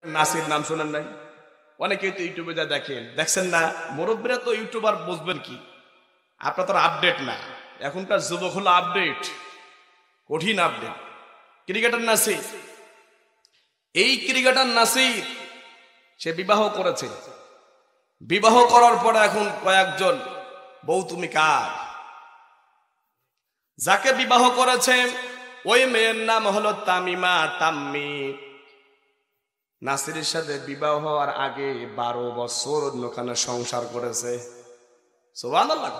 নাসির নাম শোনেন নাই? অনেকেই তো ইউটিউবে যা দেখেন, দেখছেন না? মুরব্বীরা তো ইউটিউবার বুঝবেন কি, আপনার তো আপডেট না। এখনকার যুবক হলো আপডেট, কঠিন আপডেট। ক্রিকেটার নাসির, এই ক্রিকেটার নাসির সে বিবাহ করেছে। বিবাহ করার পরে এখন কয়েকজন বউ তুমি কার? যাকে বিবাহ করেছে ওই মেয়ের নাম হলো তামিমা, তাম্মি। নাসিরের সাথে বিবাহ হওয়ার আগে 12 বছর ওখানে সংসার করেছে। সুবহানাল্লাহ।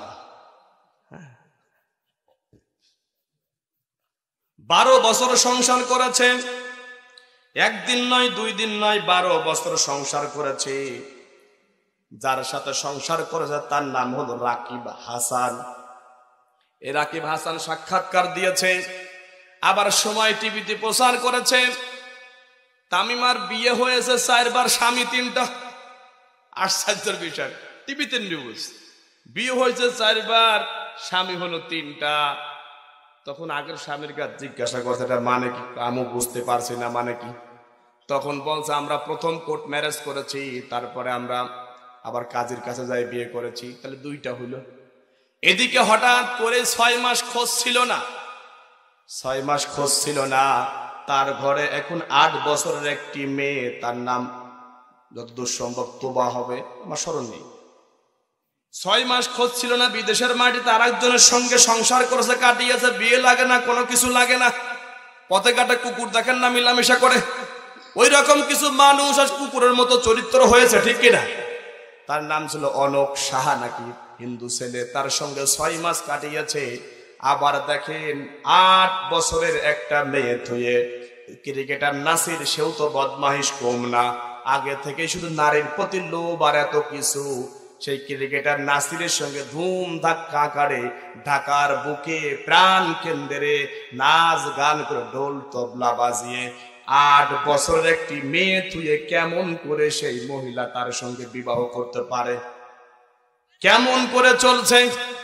12 বছর সংসার করেছে, একদিন নয়, 2 দিন নয়, 12 বছর সংসার করেছে। যার সাথে সংসার করেছে তার নাম হলো রাকিব হাসান। এই রাকিব হাসান সাক্ষাৎকার দিয়েছে, আবার সময় টিভিতে প্রচার করেছে। তামিমার বিয়ে হয়েছে 4 বার, স্বামী 3টা। আশ্চর্যের বিষয়, টিভিতে নিউজ, বিয়ে হয়েছে 4 বার, স্বামী হলো 3টা। তখন আগের স্বামীর কাছে জিজ্ঞাসা করছে এটা মানে কি, আমি বুঝতে পারছি না মানে কি। তখন বলছে আমরা প্রথম কোর্ট ম্যারেজ করেছি, তারপরে আমরা আবার কাজীর কাছে যাই বিয়ে করেছি, তাহলে 2টা হইল। এদিকে হঠাৎ করে 6 মাস খোঁজ ছিল না, 6 মাস খোঁজ ছিল না। তার ঘরে এখন 8 বছরের একটি মেয়ে, তার নাম যতদূর সম্ভব তোবা হবে, আমার স্মরণ নেই। 6 মাস খোঁজ ছিল না, বিদেশের মাটিতে আরেকজনের সঙ্গে সংসার করেছে, কাটিয়েছে। বিয়ে লাগে না, কোনো কিছু লাগে না। পথে ঘাটে কুকুর দেখেন না মিলামিশা করে, ওই রকম কিছু মানুষ আজ কুকুরের মতো চরিত্র হয়েছে, ঠিক কিনা? তার নাম ছিল অনক সাহা, নাকি হিন্দু ছেলে, তার সঙ্গে 6 মাস কাটিয়েছে। আবার দেখেন 8 বছরের একটা মেয়ে থুয়ে ক্রিকেটার নাসির, সেও তো বদমাইশ কম না। আগে থেকে শুধু নারীর প্রতি লোভ আর এত কিছু। সেই ক্রিকেটার নাসিরের সঙ্গে ধুম ধাক্কা কাটে, ঢাকার বুকে প্রাণ কেন্দ্রে নাচ গান করে ঢোল তবলা বাজিয়ে 8 বছরের একটি মেয়ে থুয়ে কেমন করে সেই মহিলা তার সঙ্গে বিবাহ করতে পারে? কেমন করে চলছে,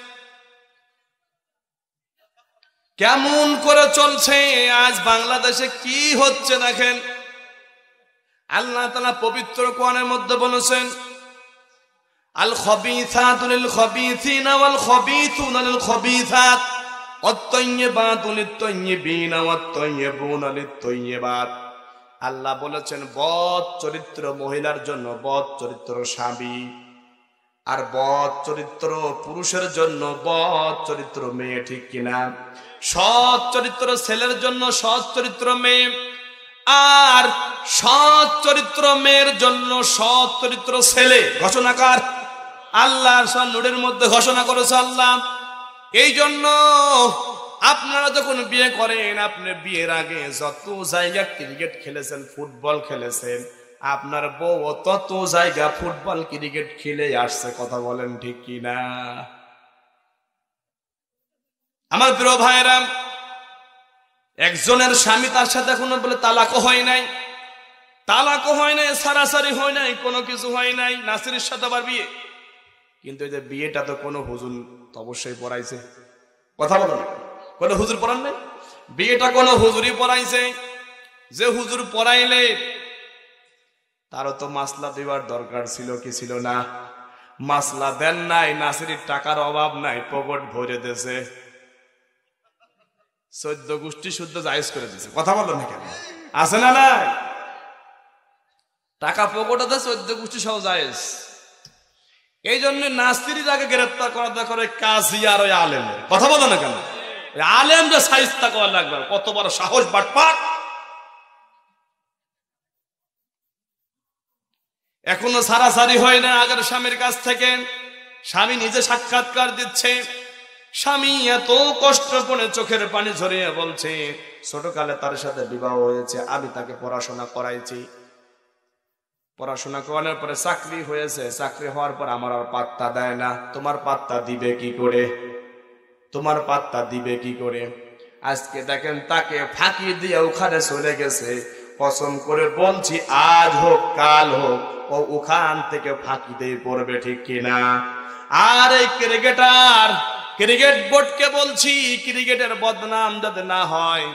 কেমন করে চলছে আজ বাংলাদেশে কি হচ্ছে দেখেন। আল্লাহ তাআলা পবিত্র কোরআনের মধ্যে বলেছেন, আল খাবিসাতু লিল খাবিসিনা ওয়াল খাবিসুনা লিল খাবিসাত ওয়াত-তাইয়্যিবাতু লিত-তাইয়্যিবিনা ওয়াত-তাইয়্যিবুনা লিত-তাইয়্যিবাত। আল্লাহ বলেছেন বদ চরিত্র মহিলার জন্য বদ চরিত্র স্বামী, আর বদ চরিত্র পুরুষের জন্য বদ চরিত্র মেয়ে, ঠিক কিনা? সৎ চরিত্র ছেলের জন্য সৎ চরিত্র মেয়ে, আর সৎ চরিত্র মেয়ের জন্য সৎ চরিত্র ছেলে। ঘোষণাকার আল্লাহর নূরের মধ্যে ঘোষণা করেছে আল্লাহ। এই জন্য আপনারা যখন বিয়ে করেন, আপনি বিয়ের আগে যত জায়গা ক্রিকেট খেলেছেন, ফুটবল খেলেছেন, আপনার বউ তত জায়গা ফুটবল ক্রিকেট খেলে আসছে। কথা বলেন ঠিক কিনা? আমার প্রিয় ভাইরা, একজনের স্বামী তার সাথে এখনো বলে তালাকও হয় নাই, তালাকও হয় নাই, সারাসারি হয় নাই, কোনো কিছু হয় নাই। নাসিরের সাথে আবার বিয়ে, কিন্তু এই যে বিয়েটা তো কোনো হুজুর তো অবশ্যই পড়াইছে। কথা বলেন, কোনো হুজুর পড়ান নাই? বিয়েটা কোনো হুজুরই পড়াইছে। যে হুজুর পড়াইলে তারও তো মাসলা দেওয়ার দরকার ছিল কি ছিল না? মাসলা দেন নাই, নাসিরের টাকার অভাব নাই, পকেট ভরে দিয়েছে, 14 গোষ্ঠী শুদ্ধ জায়েজ করে দিয়েছে। কথা বলো না কেন? আছে না নাই? টাকা পকেটে 14 গোষ্ঠী সহ জায়েজ। এই জন্য নাসিরের আগে গ্রেফতার করা দরকার কাজী আর ওই আলেমের। কথা বলো না কেন? আলেম যে সাইজটা করা লাগবে, কত বড় সাহস বাটপাট! এখনো সারাসারি হয় না আগের স্বামীর কাছ থেকে। স্বামী নিজে সাক্ষাৎকার দিচ্ছে, স্বামী এত কষ্ট করে চোখের পানি ঝরিয়ে বলছে ছোটকালে তার সাথে বিবাহ হয়েছে, আমি তাকে পড়াশোনা করাইছি, পড়াশোনা করানোর পরে চাকরি হয়েছে, চাকরি হওয়ার পর আমার আর পাত্তা দেয় না। তোমার পাত্তা দিবে কি করে? তোমার পাত্তা দিবে কি করে? আজকে দেখেন তাকে ফাঁকি দিয়ে ওখানে চলে গেছে। কসম করে বলছি, আজ হোক কাল হোক ও ওখান থেকে ফাঁকি দিয়ে পড়বে, ঠিক কিনা? আর এই ক্রিকেটার, ক্রিকেট বোর্ডকে বলছি, ক্রিকেটের বদনাম যাতে না হয়,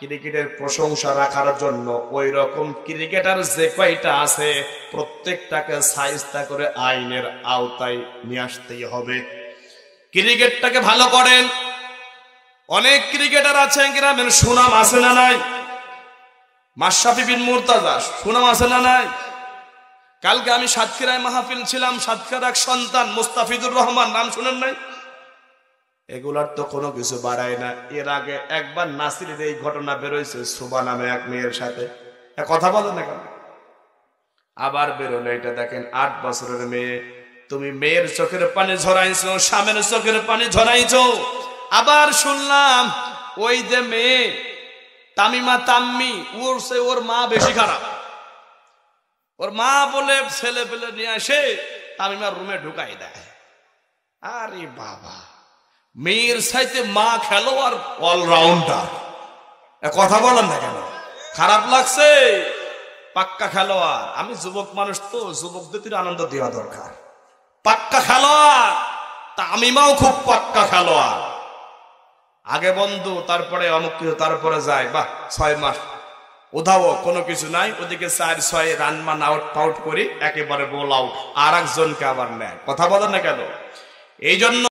ক্রিকেটের প্রশংসা রাখার জন্য ওই রকম ক্রিকেটার যে কয়টা আছে প্রত্যেকটাকে সাইজটা করে আইনের আওতায় নিয়ে আসতেই হবে। ক্রিকেটটাকে ভালো করেন। অনেক ক্রিকেটার আছেন গ্রামের সুনাম আছে না নাই? মাশরাফি বিন মুর্তজা সুনাম আছে না নাই? কালকে আমি সাতক্ষীরায় মাহফিল ছিলাম, সাতক্ষীরার এক সন্তান মুস্তাফিজুর রহমান, নাম শুনেন নাই? এগুলার তো কোনো কিছু বাড়ায় না। এর আগে একবার নাসিরের এই ঘটনা বেরোইছে সুবা নামে এক মেয়ের সাথে, কথা বলেন না কেন? আবার বেরোলো এটা দেখেন 8 বছরের মেয়ে। তুমি মেয়ের চোখের পানি ঝরাইছো, স্বামীর চোখের পানি ঝরাইছো। আবার শুনলাম ওই যে মেয়ে তামিমা তাম্মি, ওর মা বেশি খারাপ। ওর মা বলে ছেলে পেলে নিয়ে আসে তামিমার রুমে ঢুকাই দেয়। আরে বাবা, মেয়ের সাইতে মা খেলোয়াড় অলরাউন্ডার, কথা বলেন না কেন? খারাপ লাগছে? পাক্কা খেলোয়াড়। আমি যুবক মানুষ তো, যুবকদের আনন্দ দেওয়া দরকার। পাক্কা খেলোয়াড়, তামিমাও খুব পাক্কা খেলোয়াড়। আগে বন্ধু, তারপরে অমুক কিছু, তারপরে যায় বাহ 6 মাস উধাও, কোনো কিছু নাই। ওদিকে 4-6 রান মান আউট পাউট করি, একেবারে বোল আউট, আর একজনকে আবার নেয়। কথা বলেন না কেন? এই জন্য